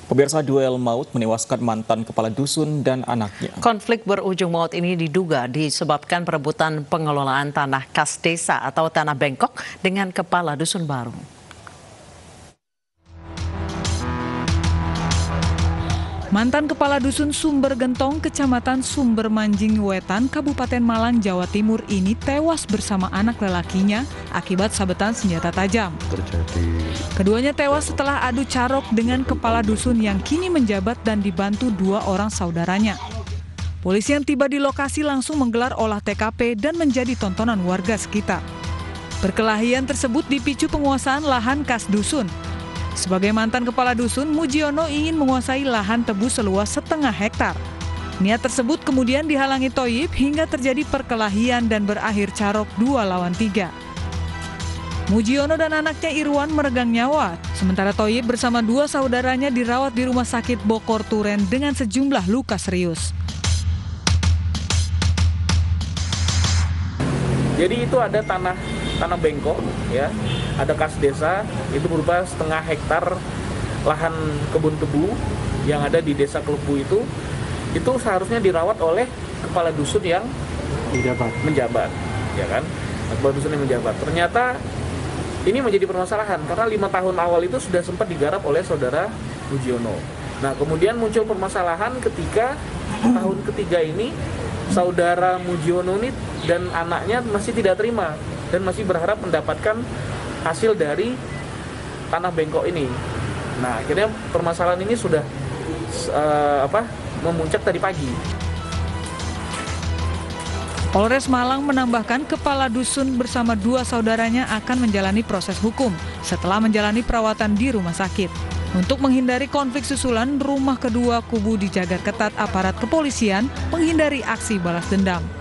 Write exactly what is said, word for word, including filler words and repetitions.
Pemirsa, duel maut menewaskan mantan kepala dusun dan anaknya. Konflik berujung maut ini diduga disebabkan perebutan pengelolaan tanah kas desa atau tanah bengkok dengan kepala dusun baru. Mantan kepala dusun Sumber Gentong, Kecamatan Sumber Manjing Wetan, Kabupaten Malang, Jawa Timur ini tewas bersama anak lelakinya akibat sabetan senjata tajam. Terjadi. Keduanya tewas setelah adu carok dengan kepala dusun yang kini menjabat dan dibantu dua orang saudaranya. Polisi yang tiba di lokasi langsung menggelar olah T K P dan menjadi tontonan warga sekitar. Perkelahian tersebut dipicu penguasaan lahan kas dusun. Sebagai mantan kepala dusun, Mujiono ingin menguasai lahan tebu seluas setengah hektar. Niat tersebut kemudian dihalangi Toyib hingga terjadi perkelahian dan berakhir carok dua lawan tiga. Mujiono dan anaknya Irwan meregang nyawa, sementara Toyib bersama dua saudaranya dirawat di Rumah Sakit Bokor Turen dengan sejumlah luka serius. Jadi itu ada tanah tanah bengkok, ya, ada kas desa, itu berupa setengah hektar lahan kebun tebu yang ada di desa Klepu itu, itu seharusnya dirawat oleh kepala dusun yang menjabat, menjabat, ya kan, kepala dusun yang menjabat. Ternyata ini menjadi permasalahan karena lima tahun awal itu sudah sempat digarap oleh saudara Mujiono. Nah, kemudian muncul permasalahan ketika tahun ketiga ini saudara Mujiono ini dan anaknya masih tidak terima dan masih berharap mendapatkan hasil dari tanah bengkok ini. Nah, akhirnya permasalahan ini sudah uh, apa memuncak tadi pagi. Polres Malang menambahkan kepala dusun bersama dua saudaranya akan menjalani proses hukum setelah menjalani perawatan di rumah sakit. Untuk menghindari konflik susulan, rumah kedua kubu dijaga ketat aparat kepolisian menghindari aksi balas dendam.